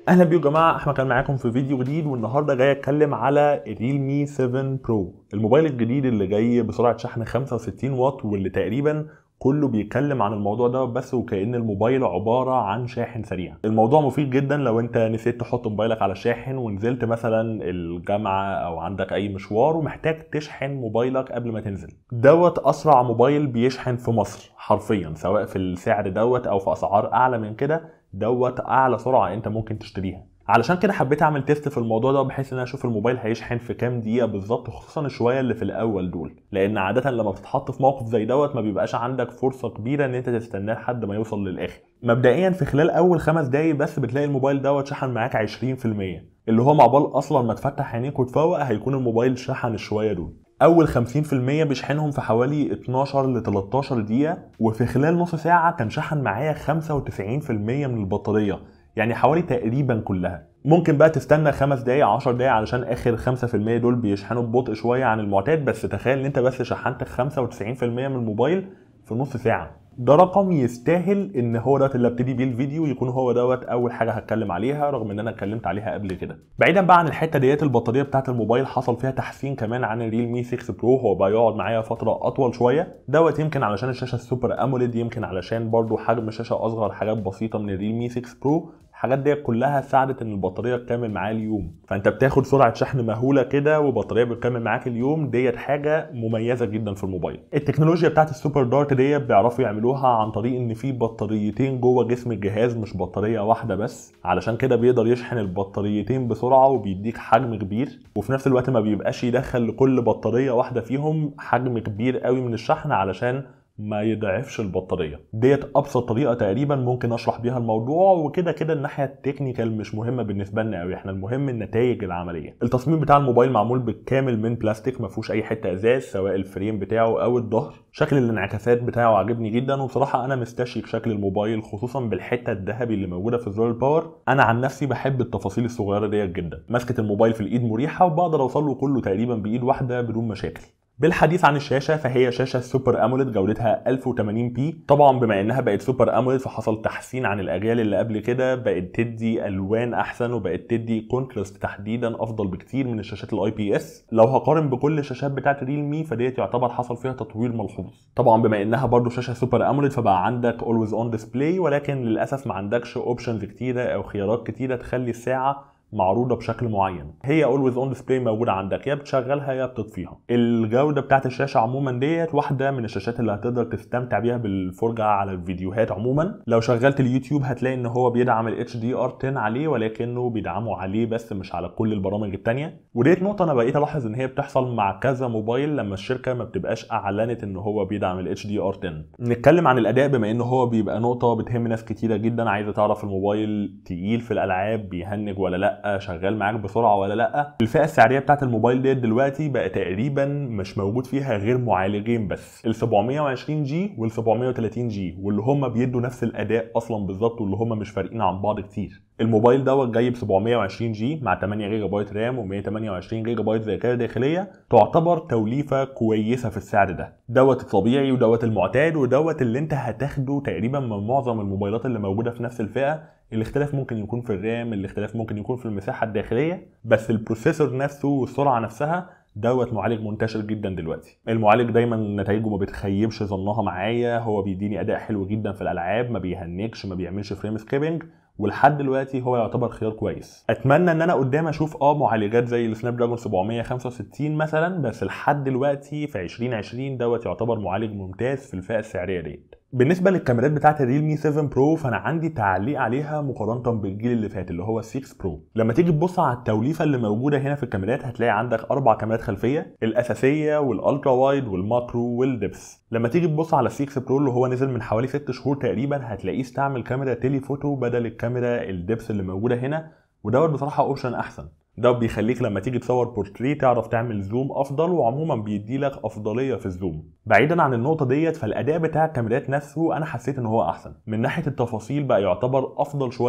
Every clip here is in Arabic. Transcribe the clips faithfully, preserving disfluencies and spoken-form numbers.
اهلا بيكم يا جماعه، احنا كان معاكم في فيديو جديد، والنهارده جاي اتكلم على الريلمي سفن برو، الموبايل الجديد اللي جاي بسرعه شحن خمسة وستين واط، واللي تقريبا كله بيتكلم عن الموضوع ده بس، وكأن الموبايل عباره عن شاحن سريع. الموضوع مفيد جدا لو انت نسيت تحط موبايلك على الشاحن ونزلت مثلا الجامعه او عندك اي مشوار ومحتاج تشحن موبايلك قبل ما تنزل. دوت اسرع موبايل بيشحن في مصر حرفيا، سواء في السعر دوت او في اسعار اعلى من كده. دوت اعلى سرعه انت ممكن تشتريها. علشان كده حبيت اعمل تيست في الموضوع ده، بحيث ان انا اشوف الموبايل هيشحن في كام دقيقه بالظبط، خصوصا الشويه اللي في الاول دول، لان عاده لما بتتحط في موقف زي دوت ما بيبقاش عندك فرصه كبيره ان انت تستناه لحد ما يوصل للاخر. مبدئيا في خلال اول خمس دقايق بس بتلاقي الموبايل دوت شحن معاك عشرين في المية، اللي هو مع بال اصلا ما تفتح عينيك وتفوق هيكون الموبايل شحن الشويه دول. اول خمسين في المية بيشحنهم في حوالي اتناشر ل تلتاشر دقيقه، وفي خلال نص ساعه كان شحن معايا خمسة وتسعين في المية من البطاريه، يعني حوالي تقريبا كلها. ممكن بقى تستنى خمس دقايق عشر دقايق علشان اخر خمسة في المية دول بيشحنوا ببطء شويه عن المعتاد، بس تخيل ان انت بس شحنت خمسة وتسعين في المية من الموبايل في نص ساعه. ده رقم يستاهل ان هو دوت اللي ابتدي بيه الفيديو يكون هو دوت اول حاجه هتكلم عليها، رغم ان انا اتكلمت عليها قبل كده. بعيدا بقى عن الحته ديت، البطاريه بتاعه الموبايل حصل فيها تحسين كمان عن الريلمي ستة برو، هو بقى يقعد معايا فتره اطول شويه. دوت يمكن علشان الشاشه السوبر اموليد، يمكن علشان برضو حجم الشاشه اصغر حاجات بسيطه من الريلمي ستة برو. الحاجات دي كلها ساعدت ان البطاريه تكمل معايا اليوم، فانت بتاخد سرعه شحن مهوله كده وبطاريه بتكمل معاك اليوم. ديت حاجه مميزه جدا في الموبايل. التكنولوجيا بتاعت السوبر دارت ديت بيعرفوا يعملوها عن طريق ان في بطاريتين جوه جسم الجهاز، مش بطاريه واحده بس، علشان كده بيقدر يشحن البطاريتين بسرعه وبيديك حجم كبير، وفي نفس الوقت ما بيبقاش يدخل لكل بطاريه واحده فيهم حجم كبير قوي من الشحن علشان ما يضعفش البطاريه. ديت ابسط طريقه تقريبا ممكن اشرح بيها الموضوع، وكده كده الناحيه التكنيكال مش مهمه بالنسبه لنا قوي، احنا المهم النتائج العمليه. التصميم بتاع الموبايل معمول بالكامل من بلاستيك، ما فيهوش اي حته ازاز سواء الفريم بتاعه او الظهر. شكل الانعكاسات بتاعه عاجبني جدا، وبصراحه انا مستشيك شكل الموبايل خصوصا بالحته الذهبي اللي موجوده في زرار الباور. انا عن نفسي بحب التفاصيل الصغيره ديت جدا. مسكه الموبايل في الايد مريحه، وبقدر اوصل له كله تقريبا بايد واحده بدون مشاكل. بالحديث عن الشاشه، فهي شاشه سوبر اموليد جودتها ألف وتمانين بي. طبعا بما انها بقت سوبر اموليد فحصل تحسين عن الاجيال اللي قبل كده، بقت تدي الوان احسن وبقت تدي كونتراست تحديدا افضل بكتير من الشاشات الاي بي اس. لو هقارن بكل الشاشات بتاعت ريلمي فديت يعتبر حصل فيها تطوير ملحوظ. طبعا بما انها برضو شاشه سوبر اموليد فبقى عندك اولويز اون ديسبلاي، ولكن للاسف ما عندكش اوبشنز كتيره او خيارات كتيره تخلي الساعه معروضه بشكل معين. هي اولويز اون ديسبلاي موجوده عندك، يا بتشغلها يا بتطفيها. الجوده بتاعت الشاشه عموما ديت واحده من الشاشات اللي هتقدر تستمتع بيها بالفرجه على الفيديوهات عموما. لو شغلت اليوتيوب هتلاقي ان هو بيدعم ال اتش دي ار عشرة عليه، ولكنه بيدعمه عليه بس مش على كل البرامج الثانيه. وديت نقطه انا بقيت الاحظ ان هي بتحصل مع كذا موبايل لما الشركه ما بتبقاش اعلنت ان هو بيدعم ال اتش دي ار عشرة. نتكلم عن الاداء بما انه هو بيبقى نقطه بتهم ناس كتيره جدا، عايزه تعرف الموبايل تقيل في الالعاب، بيهنج ولا لا، شغال معاك بسرعه ولا لا. الفئه السعريه بتاعت الموبايل ديت دلوقتي بقى تقريبا مش موجود فيها غير معالجين بس، ال سبعمية وعشرين جي وال سبعمية وتلاتين جي، واللي هم بيدوا نفس الاداء اصلا بالظبط، واللي هم مش فارقين عن بعض كتير. الموبايل دوت جاي ب سبعمية وعشرين جي مع تمانية جيجا بايت رام و مية وتمانية وعشرين جيجا بايت ذاكره داخليه، تعتبر توليفه كويسه في السعر ده. دوت الطبيعي ودوت المعتاد ودوت اللي انت هتاخده تقريبا من معظم الموبايلات اللي موجوده في نفس الفئه. الاختلاف ممكن يكون في الرام، الاختلاف ممكن يكون في المساحه الداخليه، بس البروسيسور نفسه والسرعه نفسها دوت معالج منتشر جدا دلوقتي. المعالج دايما نتائجه ما بتخيبش ظنها معايا، هو بيديني اداء حلو جدا في الالعاب، ما بيهنكش، ما بيعملش فريم سكيبنج، ولحد دلوقتي هو يعتبر خيار كويس. اتمنى ان انا قدام اشوف اه معالجات زي السناب دراجون سبعمية وخمسة وستين مثلا، بس لحد دلوقتي في عشرين عشرين دوت يعتبر معالج ممتاز في الفئه السعريه ديت. بالنسبه للكاميرات بتاعت الريلمي سفن برو فانا عندي تعليق عليها مقارنه بالجيل اللي فات اللي هو ستة برو. لما تيجي تبص على التوليفه اللي موجوده هنا في الكاميرات هتلاقي عندك اربع كاميرات خلفيه، الاساسيه والالترا وايد والماكرو والدبس. لما تيجي تبص على ستة برو اللي هو نزل من حوالي ست شهور تقريبا هتلاقيه استعمل كاميرا تيلي فوتو بدل الكاميرا الدبس اللي موجوده هنا، ودوت بصراحه اوبشن احسن. ده بيخليك لما تيجي تصور بورتريه تعرف تعمل زوم افضل، وعموما بيدي لك افضليه في الزوم. بعيدا عن النقطه ديت فالاداء بتاع الكاميرات نفسه انا حسيت ان هو احسن من ناحيه التفاصيل، بقى يعتبر افضل شويه.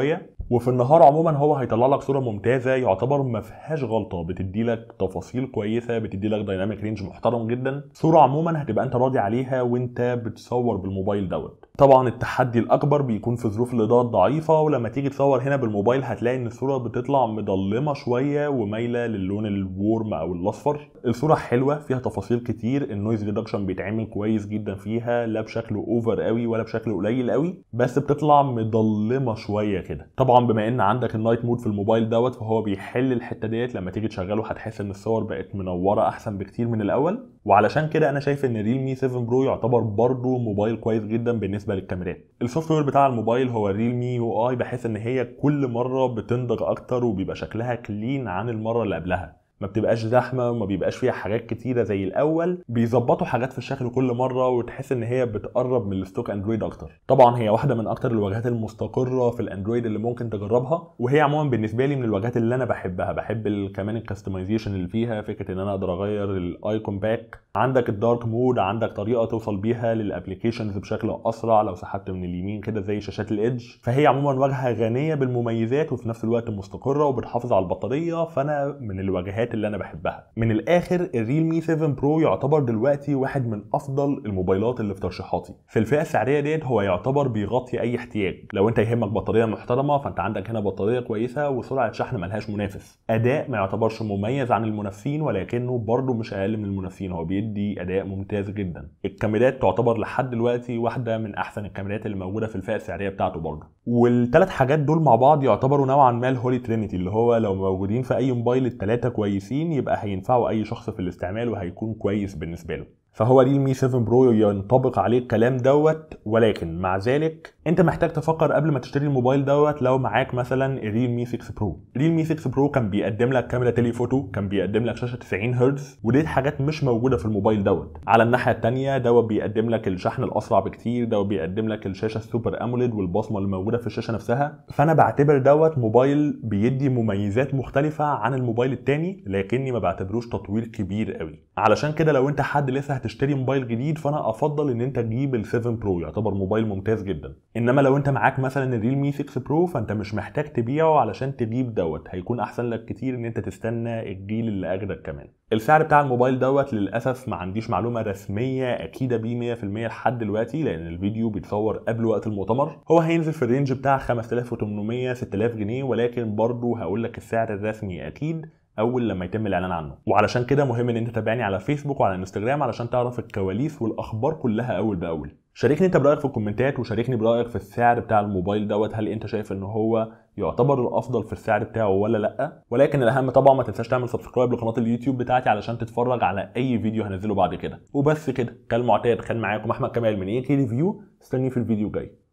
وفي النهار عموما هو هيطلع لك صوره ممتازه يعتبر ما فيهاش غلطه، بتدي لك تفاصيل كويسه، بتدي لك دايناميك رينج محترم جدا، صوره عموما هتبقى انت راضي عليها وانت بتصور بالموبايل دوت. طبعا التحدي الاكبر بيكون في ظروف الاضاءه الضعيفه، ولما تيجي تصور هنا بالموبايل هتلاقي ان الصوره بتطلع مضلمه شويه ومايله للون الورم او الاصفر. الصوره حلوه فيها تفاصيل كتير، النويز ريدكشن بيتعمل كويس جدا فيها، لا بشكل اوفر قوي ولا بشكل قليل قوي، بس بتطلع مضلمه شويه كده. طبعا بما ان عندك النايت مود في الموبايل دوت فهو بيحل الحته ديت، لما تيجي تشغله هتحس ان الصور بقت منوره احسن بكتير من الاول. وعلشان كده انا شايف ان ريلمي سفن برو يعتبر برضه موبايل كويس جدا بالنسبه للكاميرات. السوفت وير بتاع الموبايل هو ريلمي يو اي، بحس ان هي كل مره بتنضج اكتر وبيبقى شكلها كلين عن المره اللي قبلها، ما بتبقاش زحمه وما بيبقاش فيها حاجات كتيره زي الاول، بيظبطوا حاجات في الشكل كل مره وتحس ان هي بتقرب من الستوك اندرويد اكتر. طبعا هي واحده من اكتر الواجهات المستقره في الاندرويد اللي ممكن تجربها، وهي عموما بالنسبه لي من الواجهات اللي انا بحبها. بحب كمان الكاستمايزيشن اللي فيها، فكره ان انا اقدر اغير الايكون باك، عندك الدارك مود، عندك طريقه توصل بيها للابلكيشنز بشكل اسرع لو سحبت من اليمين كده زي شاشات الايدج. فهي عموما واجهه غنيه بالمميزات وفي نفس الوقت مستقره وبتحافظ على البطاريه، فانا من الواجهات اللي انا بحبها. من الاخر الريلمي سفن برو يعتبر دلوقتي واحد من افضل الموبايلات اللي في ترشيحاتي. في الفئه السعريه ديت هو يعتبر بيغطي اي احتياج. لو انت يهمك بطاريه محترمه فانت عندك هنا بطاريه كويسه وسرعه شحن ملهاش منافس. اداء ما يعتبرش مميز عن المنافسين ولكنه برضه مش اقل من المنافسين، هو بيدي اداء ممتاز جدا. الكاميرات تعتبر لحد دلوقتي واحده من احسن الكاميرات اللي موجوده في الفئه السعريه بتاعته برضه. والثلاث حاجات دول مع بعض يعتبروا نوعا ما الهولي ترينيتي، اللي هو لو موجودين في اي موبايل الثلاثه كويسين يبقى هينفعوا اي شخص في الاستعمال وهيكون كويس بالنسبه له. فهو ريلمي سفن برو ينطبق عليه الكلام دوت، ولكن مع ذلك انت محتاج تفكر قبل ما تشتري الموبايل دوت لو معاك مثلا الريلمي ستة برو. ريلمي ستة برو كان بيقدم لك كاميرا تيلي فوتو، كان بيقدم لك شاشه تسعين هرتز، ودي حاجات مش موجوده في الموبايل دوت. على الناحيه الثانيه دوت بيقدم لك الشحن الاسرع بكتير، دوت بيقدم لك الشاشه السوبر اموليد والبصمه اللي موجوده في الشاشه نفسها. فانا بعتبر دوت موبايل بيدي مميزات مختلفه عن الموبايل الثاني، لكني ما بعتبروش تطوير كبير قوي. علشان كده لو انت حد لسه هتشتري موبايل جديد فانا افضل ان انت تجيب ال سفن برو، يعتبر موبايل ممتاز جدا. انما لو انت معاك مثلا الريلمي ستة برو فانت مش محتاج تبيعه علشان تجيب دوت، هيكون احسن لك كتير ان انت تستنى الجيل اللي اجدد كمان. السعر بتاع الموبايل دوت للاسف ما عنديش معلومه رسميه اكيده بيه مية في المية لحد دلوقتي، لان الفيديو بيتصور قبل وقت المؤتمر. هو هينزل في الرينج بتاع خمسة آلاف وتمنمية ستة آلاف جنيه، ولكن برضه هقول لك السعر الرسمي اكيد اول لما يتم الاعلان عنه. وعلشان كده مهم ان انت تتابعني على فيسبوك وعلى انستجرام علشان تعرف الكواليس والاخبار كلها اول باول. شاركني انت برايك في الكومنتات، وشاركني برايك في السعر بتاع الموبايل دوت، هل انت شايف ان هو يعتبر الافضل في السعر بتاعه ولا لا؟ ولكن الاهم طبعا ما تنساش تعمل سبسكرايب لقناه اليوتيوب بتاعتي علشان تتفرج على اي فيديو هنزله بعد كده. وبس كده، كالمعتاد كان معاكم احمد كمال من اي كي ريفيو، استني في الفيديو الجاي.